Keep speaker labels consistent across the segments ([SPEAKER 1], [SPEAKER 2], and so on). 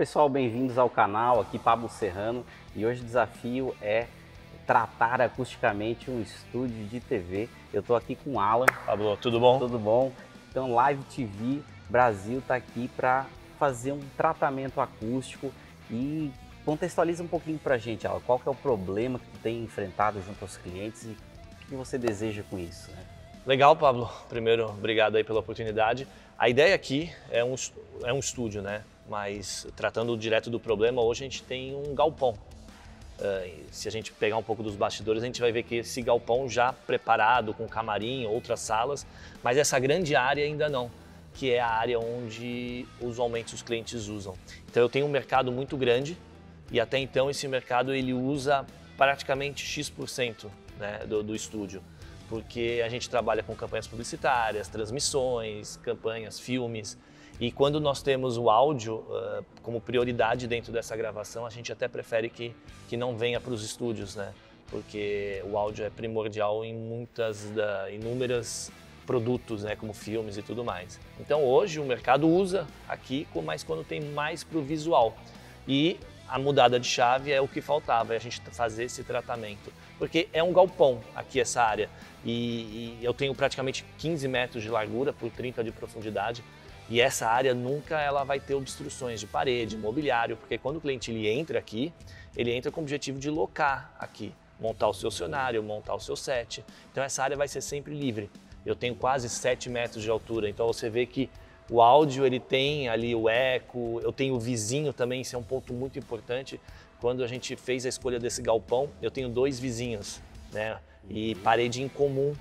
[SPEAKER 1] pessoal, bem-vindos ao canal, aqui Pablo Serrano, e hoje o desafio é tratar acusticamente um estúdio de TV. Eu estou aqui com o Alan.
[SPEAKER 2] Pablo, tudo bom?
[SPEAKER 1] Tudo bom? Então, Live TV Brasil está aqui para fazer um tratamento acústico e contextualiza um pouquinho para a gente, Alan, qual que é o problema que tu tem enfrentado junto aos clientes e o que você deseja com isso, né?
[SPEAKER 2] Legal, Pablo. Primeiro, obrigado aí pela oportunidade. A ideia aqui é um estúdio, né? Mas tratando direto do problema, hoje a gente tem um galpão. Se a gente pegar um pouco dos bastidores, a gente vai ver que esse galpão já preparado com camarim, outras salas, mas essa grande área ainda não, que é a área onde usualmente os clientes usam. Então eu tenho um mercado muito grande e até então esse mercado ele usa praticamente X%, né, do estúdio, porque a gente trabalha com campanhas publicitárias, transmissões, campanhas, filmes. E quando nós temos o áudio como prioridade dentro dessa gravação, a gente até prefere que não venha para os estúdios, né? Porque o áudio é primordial em inúmeros produtos, né? Como filmes e tudo mais. Então hoje o mercado usa aqui, mas quando tem mais para o visual. E a mudada de chave é o que faltava, é a gente fazer esse tratamento. Porque é um galpão aqui essa área e eu tenho praticamente 15 metros de largura por 30 de profundidade. E essa área nunca ela vai ter obstruções de parede, mobiliário, porque quando o cliente ele entra aqui, ele entra com o objetivo de locar aqui, montar o seu cenário, montar o seu set. Então essa área vai ser sempre livre. Eu tenho quase 7 metros de altura, então você vê que o áudio ele tem ali o eco, eu tenho o vizinho também, isso é um ponto muito importante. Quando a gente fez a escolha desse galpão, eu tenho 2 vizinhos, né? E parede em comum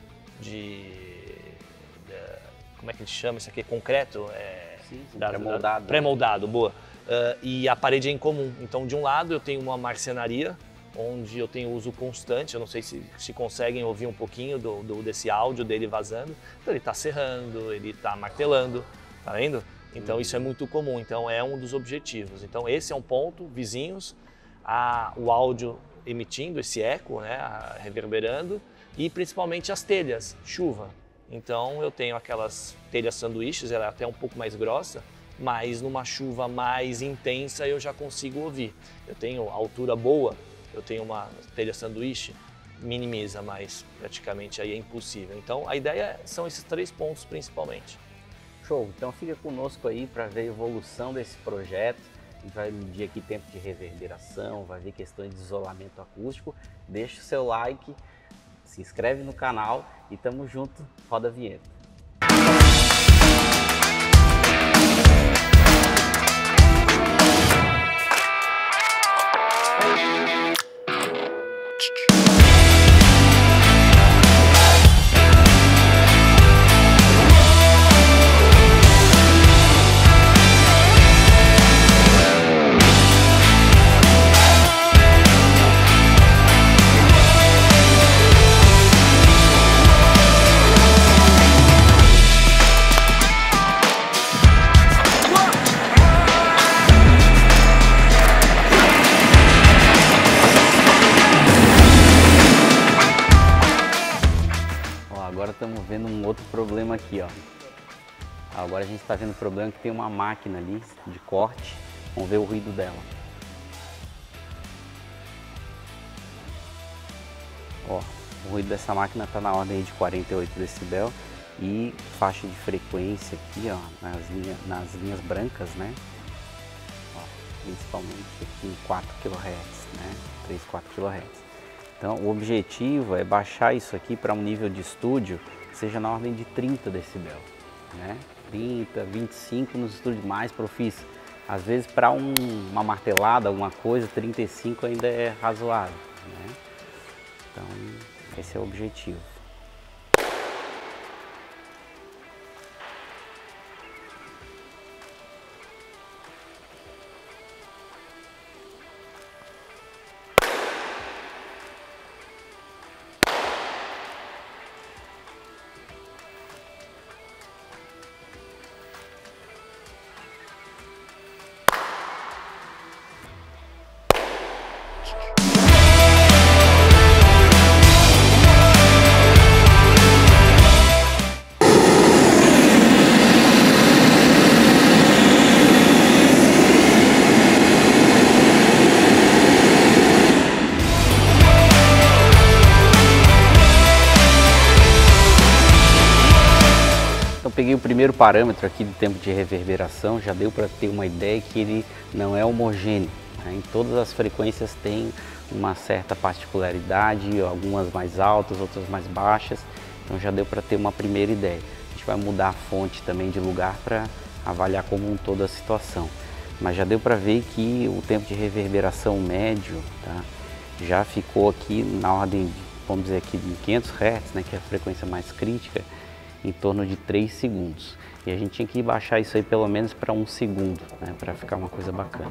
[SPEAKER 2] como é que a gente chama isso aqui? Concreto?
[SPEAKER 1] Sim, pré-moldado.
[SPEAKER 2] Pré-moldado, boa. E a parede é em comum. Então, de um lado, eu tenho uma marcenaria, onde eu tenho uso constante. Eu não sei se conseguem ouvir um pouquinho desse áudio dele vazando. Então, ele está serrando, ele está martelando, tá vendo? Então, isso é muito comum. Então, é um dos objetivos. Então, esse é um ponto, vizinhos, o áudio emitindo esse eco, né, reverberando, e principalmente as telhas, chuva. Então eu tenho aquelas telhas sanduíches, ela é até um pouco mais grossa, mas numa chuva mais intensa eu já consigo ouvir. Eu tenho altura boa, eu tenho uma telha sanduíche, minimiza, mas praticamente aí é impossível. Então a ideia são esses 3 pontos principalmente.
[SPEAKER 1] Show! Então fica conosco aí para ver a evolução desse projeto. A gente vai medir aqui tempo de reverberação, vai ver questões de isolamento acústico. Deixa o seu like, se inscreve no canal e tamo junto, roda a vinheta. Agora estamos vendo um outro problema aqui, ó. Agora a gente está vendo o problema que tem uma máquina ali de corte. Vamos ver o ruído dela. Ó, o ruído dessa máquina está na ordem de 48 decibel e faixa de frequência aqui, ó, nas linhas brancas, né? Ó, principalmente aqui em 4 kHz, né? 3, 4 kHz. Então, o objetivo é baixar isso aqui para um nível de estúdio que seja na ordem de 30 decibel, né? 30, 25 nos estúdios mais profícios. Às vezes, para uma martelada, alguma coisa, 35 ainda é razoável, né? Então, esse é o objetivo. peguei o primeiro parâmetro aqui do tempo de reverberação, já deu para ter uma ideia que ele não é homogêneo, né? Em todas as frequências tem uma certa particularidade, algumas mais altas, outras mais baixas, então já deu para ter uma primeira ideia. A gente vai mudar a fonte também de lugar para avaliar como um todo a situação, mas já deu para ver que o tempo de reverberação médio, tá, já ficou aqui na ordem de, vamos dizer aqui, de 500 Hz, né, que é a frequência mais crítica, em torno de 3 segundos. E a gente tinha que baixar isso aí pelo menos para 1 segundo, né, para ficar uma coisa bacana.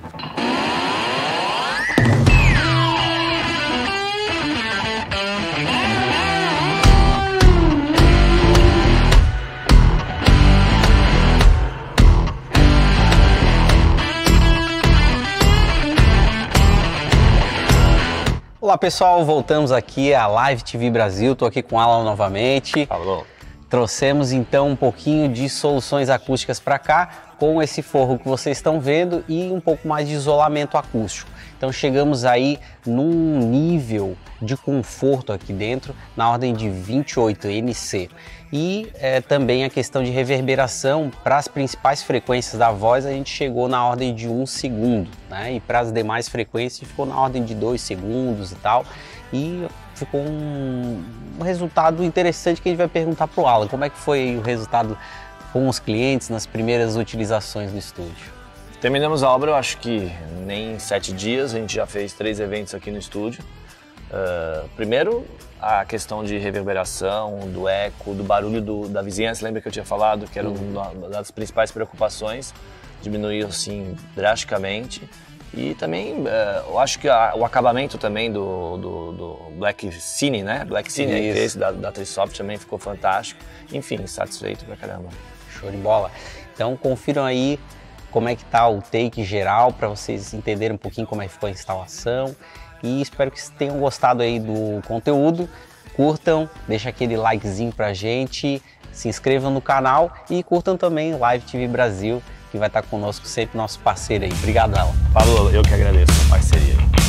[SPEAKER 3] Olá pessoal, voltamos aqui à Live TV Brasil, estou aqui com o Alan novamente.
[SPEAKER 2] Falou.
[SPEAKER 3] Trouxemos então um pouquinho de soluções acústicas para cá, com esse forro que vocês estão vendo e um pouco mais de isolamento acústico. Então chegamos aí num nível de conforto aqui dentro, na ordem de 28 NC. E também a questão de reverberação para as principais frequências da voz, a gente chegou na ordem de 1 segundo, né? E para as demais frequências ficou na ordem de 2 segundos e tal. E ficou um resultado interessante que a gente vai perguntar para o Alan. Como é que foi o resultado com os clientes nas primeiras utilizações no estúdio?
[SPEAKER 2] Terminamos a obra, eu acho que nem 7 dias, a gente já fez 3 eventos aqui no estúdio. Primeiro, a questão de reverberação, do eco, do barulho da vizinhança, lembra que eu tinha falado que era uma das principais preocupações, diminuiu assim drasticamente. E também, eu acho que o acabamento também do Black Cine, né? Black Cine, esse da Trisoft também ficou fantástico. Enfim, satisfeito pra caramba.
[SPEAKER 3] Show de bola. Então confiram aí como é que tá o take geral para vocês entenderem um pouquinho como é que ficou a instalação. E espero que vocês tenham gostado aí do conteúdo. Curtam, deixa aquele likezinho pra gente, se inscrevam no canal e curtam também Live TV Brasil, que vai estar conosco sempre, nosso parceiro aí. Obrigado, Alan.
[SPEAKER 2] Falou, eu que agradeço a parceria.